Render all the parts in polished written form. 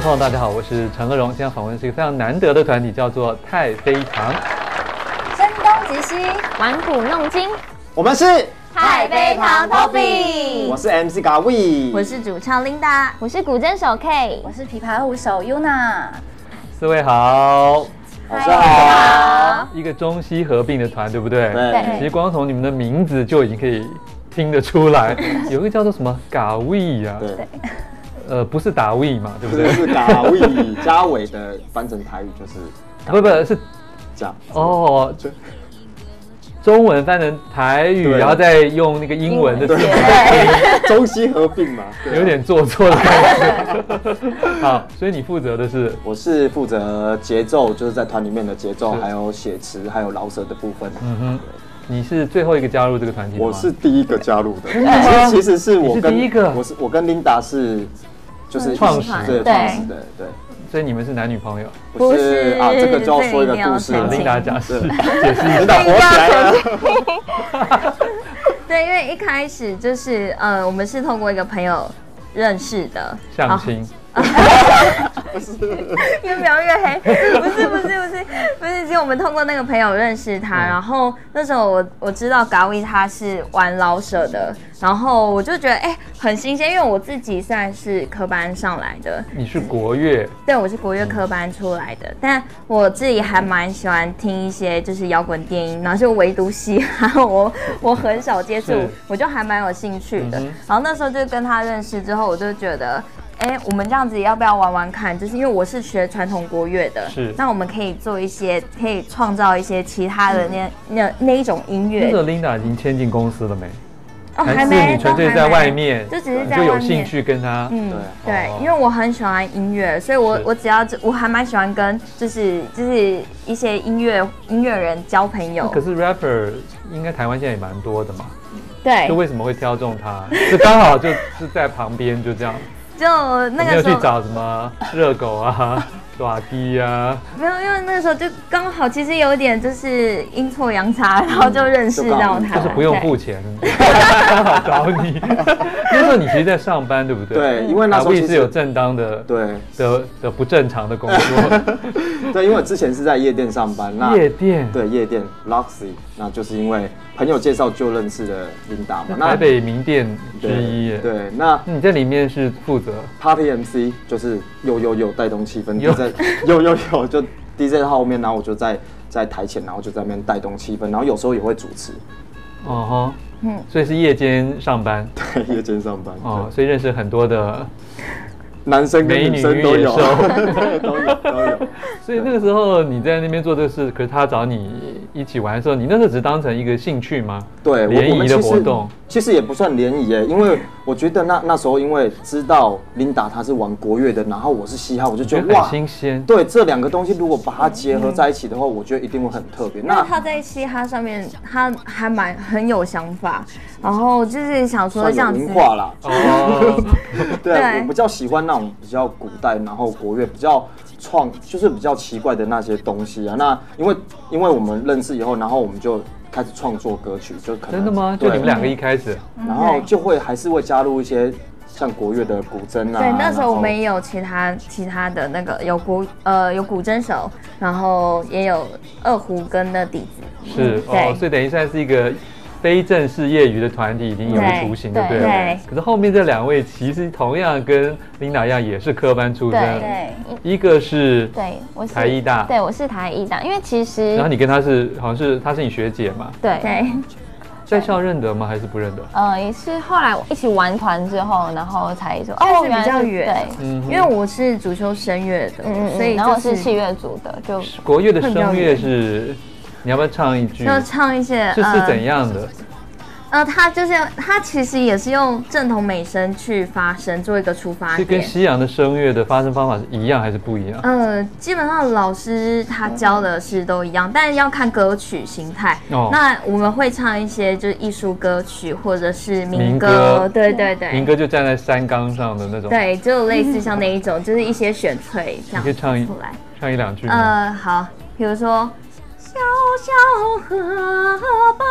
众朋友，大家好，我是陈乐融。今天访问的是一个非常难得的团体，叫做太妃糖。 声东击西， 玩古弄今， 我们是太妃糖 Toby， 我是 MC Gawi， 我是主唱 Linda， 我是古筝手 K， 我是琵琶舞手 Yuna。 四位好， 大家好。 一个中西合并的团，对不对？ 对。 其实光从你们的名字就已经可以听得出来，有一个叫做什么Gawi啊， 对。 不是打位嘛，对不对？ 是打位加尾的，翻成台语就是不是这样哦。中文翻成台语，然后再用那个英文的字， 中西合并嘛， 有点做错的感觉。好，所以你负责的是？ 我是负责节奏，就是在团里面的节奏，还有写词，还有饶舌的部分。嗯哼。 你是最后一个加入这个团体的吗？ 我是第一个加入的。其实是我跟第一个， 我跟 Linda 是就是创始的，对。 所以你们是男女朋友？ 不是啊，这个就要说一个故事了。 Linda 解释一下 ，Linda 火起来了。 对，因为一开始就是我们是通过一个朋友认识的， 相亲。 不是， 越描越黑。不是，其实我们通过那个朋友认识他，然后那时候我知道Gawi他是玩老舍的，然后我就觉得很新鲜，因为我自己算是科班上来的。 你是国乐？ 对，我是国乐科班出来的，但我自己还蛮喜欢听一些就是摇滚电音，然后就唯独嘻哈我很少接触，我就还蛮有兴趣的。然后那时候就跟他认识之后，我就觉得。我们这样子要不要玩玩看？就是因为我是学传统国乐的，那我们可以做一些，可以创造一些其他的那一种音乐。 那个 Linda 已经签进公司了没？ 还没， 你纯粹在外面， 就只是在外面， 就有兴趣跟他。 对，因为我很喜欢音乐，所以我只要我还蛮喜欢跟就是一些音乐人交朋友。 可是 rapper 应该台湾现在也蛮多的嘛。 对。 就为什么会挑中他？是刚好就是在旁边就这样。 就那个时候没有去找什么热狗啊、爪鸡啊， 没有，因为那个时候就刚好，其实有点就是阴错阳差，然后就认识到他， 就是不用付钱，刚好找你。那时候你其实在上班，对不对？ 对，因为那时候是有正当的的不正常的工作。 对，因为我之前是在夜店上班， 夜店对夜店 Luxy， 那就是因为朋友介绍就认识了Linda嘛， 台北名店之一。 对，那你在里面是负责 Party MC， 就是有带动气氛，有就 DJ 在后面，然后我就在台前，然后就在那边带动气氛，然后有时候也会主持。 哦哈，所以是夜间上班。 对，夜间上班。 哦，所以认识很多的。 男生跟女生都有，都有。 所以那个时候你在那边做这个事，可是他找你一起玩的时候，你那时候只当成一个兴趣吗？ 对， 联谊的活动其实也不算联谊耶，因为我觉得那时候因为知道Linda她是玩国乐的，然然后我是嘻哈，我就觉得哇， 新鲜。 对，这两个东西如果把它结合在一起的话，我觉得一定会很特别。 那他在嘻哈上面，他还很有想法，然后就是想说这样子。 文化啦。哦。对，我比较喜欢那种比较古代，然后国乐比较就是比较奇怪的那些东西啊。那因为我们认识以后，然后我们就开始创作歌曲，就可能真的吗？就你们两个一开始， 然后就还是会加入一些像国乐的古筝啊。 对，那时候我们也有其他的那个有古筝手，然后也有二胡跟的底子。 是哦，所以等于算是一个。非正式业余的团体已经有个雏形，对不对？对。可是后面这两位其实同样跟Linda一样，也是科班出身。 对。 一个是我是台艺大， 对，我是台艺大，因为其实。 然后你跟他是好像是她是你学姐嘛？ 对。 在校认得吗？还是不认得？ 也是后来一起玩团之后，然后才说哦，比较远。 对， 因为我是主修声乐的，所以然后是器乐组的，就国乐的声乐是。你要不要唱一句？ 就唱一些， 这是怎样的？ 他其实也是用正统美声去发声，做一个出发点。 是跟西洋的声乐的发声方法是一样还是不一样？ 基本上老师他教的是都一样，但是要看歌曲形态。那我们会唱一些就是艺术歌曲或者是民歌，对。 民歌就站在山岗上的那种。 对，就类似像那一种，就是一些选粹这样。 你可以唱一两句。 好，比如说。小小河蚌，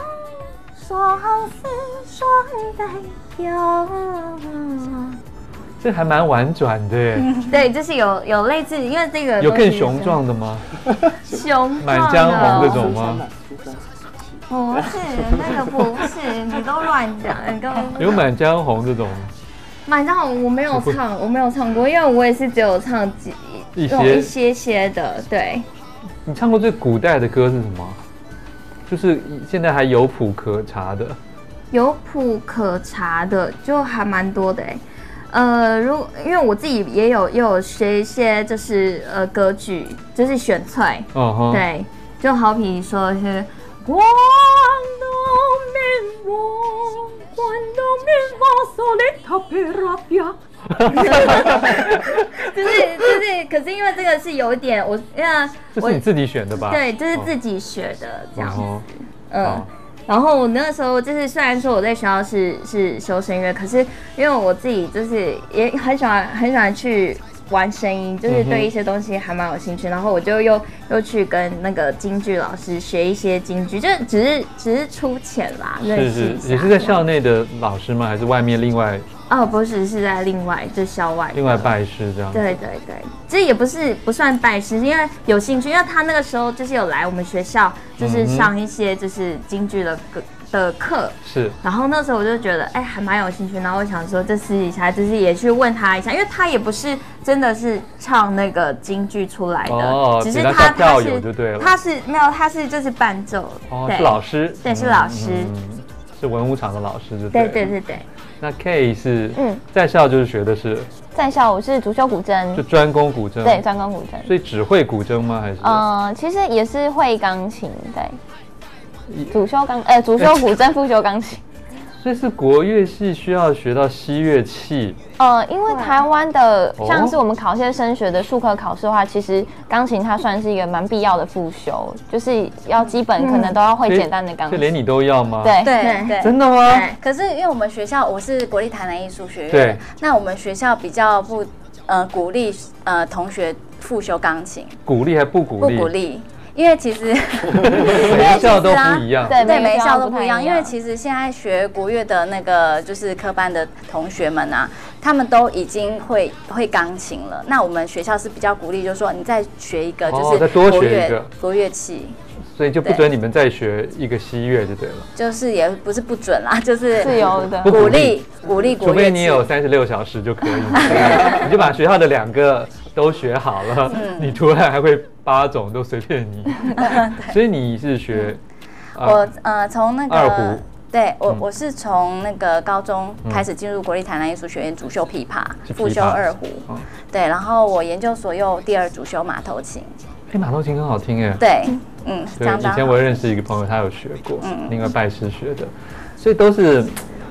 双丝双带跳， 这还蛮婉转的耶。 对，就是有类似，因为这个有更雄壮的吗？ 雄满江红这种吗？ 不是，那个不是，你都乱讲，你都有满江红这种。 满江红我没有唱过，因为我也是只有唱一些的。对， 你唱过最古代的歌是什么？就是现在还有谱可查的。 有谱可查的就还蛮多的因为我自己也有学一些就是歌剧，就是选粹，对，就好比说是就是，可是因为这个是有一点这是你自己选的吧？ 对，这是自己学的这样子，然后我那个时候就是，虽然说我在学校是修声乐，可是因为我自己就是也很喜欢去玩声音，就是对一些东西还蛮有兴趣。然后我就又去跟那个京剧老师学一些京剧，就只是粗浅啦，认识一下。 也是在校内的老师吗？还是外面另外？ 哦，不是，是在另外就校外另外拜师这样。 对，这也不算拜师，因为有兴趣，因为他那个时候就是有来我们学校，就是上一些就是京剧的课。是。然后那时候我就觉得还蛮有兴趣，然后我想说这私底下就是也去问他一下，因为他也不是真的是唱那个京剧出来的，只是他是就对了， 他是没有，他是就是伴奏。 是老师。 对，是老师。 是文武场的老师就对。 那 K 是在校就是学的是在校我是主修古筝， 就专攻古筝。 对，专攻古筝。 所以只会古筝吗？还是其实也是会钢琴，对。主修古筝，副修钢琴。 所以是国乐系需要学到西乐器。 因为台湾的像是我们考一些升学的术科考试的话，其实钢琴它算是一个蛮必要的副修，就是要基本可能都要会简单的钢琴。 所以连你都要吗？ 对， 真的吗？ 可是因为我们学校我是国立台南艺术学院，那我们学校比较不鼓励同学复修钢琴。 鼓励还不鼓励？ 不鼓励。因为其实每一校都不一样， 对，每一校都不一样。因为其实现在学国乐的那个就是科班的同学们啊，他们都已经会钢琴了。那我们学校是比较鼓励，就是说你再学一个，就是再多学一个国乐器。 所以就不准你们再学一个西乐就对了。就是也不是不准啦，就是自由的鼓励国乐器。 除非你有36小时就可以，你就把学校的2个都学好了，你突然还会8种都随便你。所以你是学我从那个二胡。 对，我是从那个高中开始进入国立台南艺术学院，主修琵琶，副修二胡。对，然后我研究所又第2主修马头琴。 马头琴很好听哎。 对， 对，以前我也认识一个朋友，他有学过，另外拜师学的，所以都是，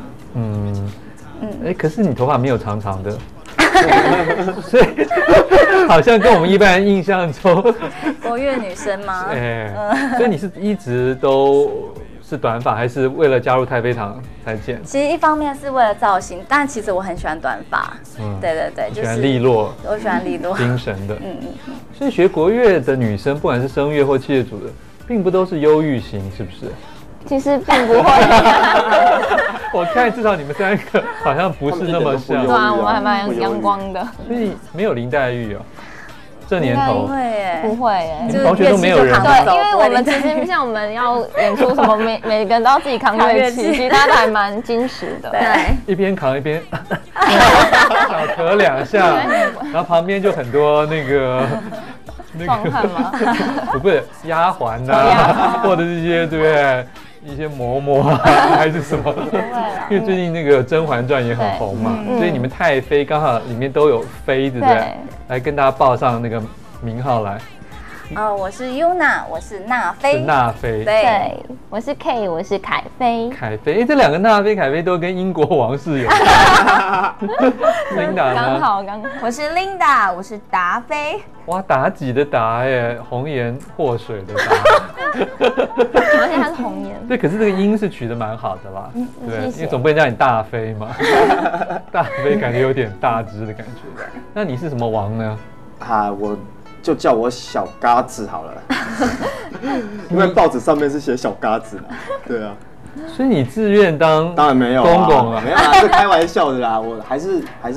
可是你头发没有长长的，所以好像跟我们一般人印象中， 国乐女生吗？ 所以你是一直都是短发，还是为了加入太妃堂才剪？ 其实一方面是为了造型，但其实我很喜欢短发。对， 就是喜欢利落， 我喜欢利落、 精神的。所以学国乐的女生，不管是声乐或器乐组的，并不都是忧郁型，是不是？ 其实并不会。 我看至少你们3个好像不是那么像。 对啊，我们还蛮阳光的。 所以没有林黛玉哦。这年头不会耶， 你们同学都没有人。 对，因为我们其实像我们要演出什么，每个人都要自己扛乐器，其他的还蛮矜持的。 对， 一边扛一边小咳2下，然后旁边就很多那个壮汉吗？ 不是丫鬟呐，或者是一些对不对？一些嬷嬷还是什么？因为最近那个《甄嬛传》也很红嘛，所以你们太妃刚好里面都有妃，对不对？来跟大家报上那个名号来。 我是 Yuna， 我是娜妃。 是娜妃。 对，我是 K， 我是凯妃。 凯妃，这2个娜妃、凯妃都跟英国王室有关。Linda 呢？ 刚好。 我是 Linda， 我是达妃。 哇，妲己的妲耶，红颜祸水的妲。 而且它是红颜。 对，可是这个音是取得蛮好的啦。对，因为总不能叫你大妃嘛。大妃感觉有点大只的感觉。那你是什么王呢？ 我就叫我小嘎子好了，因为报纸上面是写小嘎子的。对啊。 所以你自愿当然没有公公啊？ 没有啊，是开玩笑的啦。我还是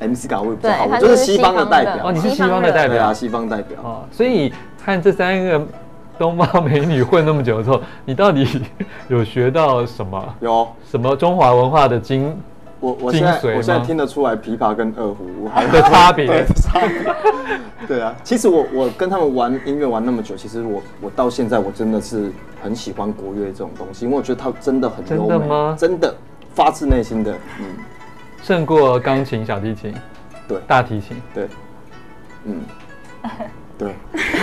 MC 卡我也不知道，我就是西方的代表。 哦，你是西方的代表啊，西方代表。 哦，所以和这3个东方美女混那么久之后，你到底有学到什么？ 有什么中华文化的我现在听得出来琵琶跟二胡的差别。 对啊，其实我跟他们玩音乐玩那么久，其实我到现在我真的是很喜欢国乐这种东西，因为我觉得它真的很优美。 真的吗？ 真的，发自内心的， 胜过钢琴、小提琴， 对， 大提琴， 对，对。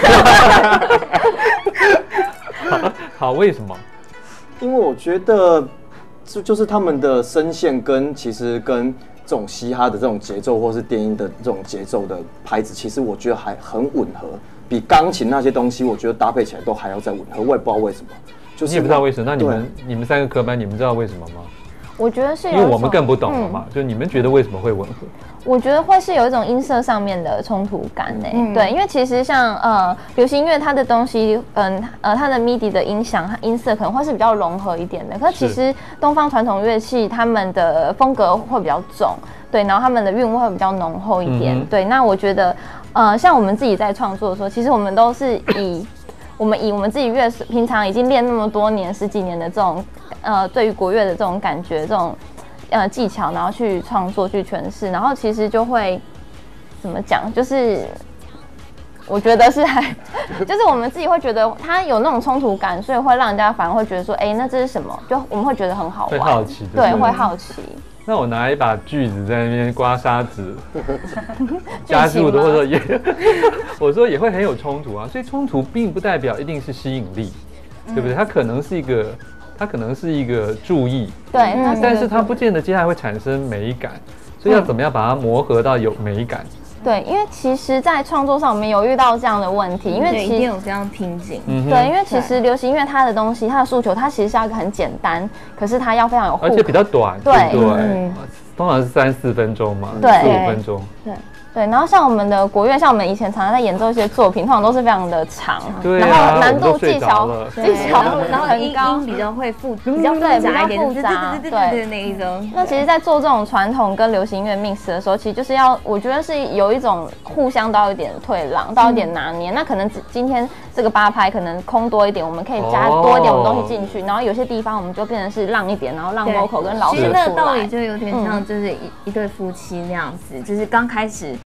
好，为什么？ 因为我觉得就是他们的声线其实跟这种嘻哈的这种节奏，或是电音的这种节奏的拍子，其实我觉得还很吻合，比钢琴那些东西，我觉得搭配起来都还要再吻合。我也不知道为什么，就是你也不知道为什么。那你们3个科班，你们知道为什么吗？ 我觉得是，因为我们更不懂了嘛。就你们觉得为什么会吻合？ 我觉得会是有一种音色上面的冲突感呢。对，因为其实像流行音乐它的东西，它的 MIDI 的音响音色可能会是比较融合一点的。可是其实东方传统乐器他们的风格会比较重，对，然后他们的韵味会比较浓厚一点。对，那我觉得像我们自己在创作的时候，其实我们都是以我们自己平常已经练那么多年10几年的这种对于国乐的这种感觉，这种技巧，然后去创作去诠释，然后其实就会怎么讲，就是我觉得是就是我们自己会觉得它有那种冲突感，所以会让人家反而会觉得说，那这是什么？就我们会觉得很好玩， 会好奇， 对，会好奇。 那我拿一把锯子在那边刮砂纸，加速的，或者也，我说也会很有冲突啊。所以冲突并不代表一定是吸引力，对不对？它可能是一个注意， 对， 但是它不见得接下来会产生美感，所以要怎么样把它磨合到有美感？ 对，因为其实，在创作上我们有遇到这样的问题，因为一定有这样瓶颈。 对，因为其实流行音乐它的东西，它的诉求，它其实是要一个很简单，可是它要非常有， 而且比较短， 对， 通常是3、4分钟嘛， 对 ，4、5分钟， 对，然后像我们的国乐，像我们以前常常在演奏一些作品，通常都是非常的长， 对， 然后难度技巧然后音比较会比较复杂一点，对那一种。 那其实，在做这种传统跟流行音乐 mix 的时候，其实就是我觉得是有一种互相都要有点退让，都要有点拿捏。那可能今天这个8拍可能空多一点，我们可以加多一点我们东西进去，然后有些地方我们就变成是让一点，然后让 vocal 跟老师出来。 其实那个道理就有点像就是一对夫妻那样子，就是刚开始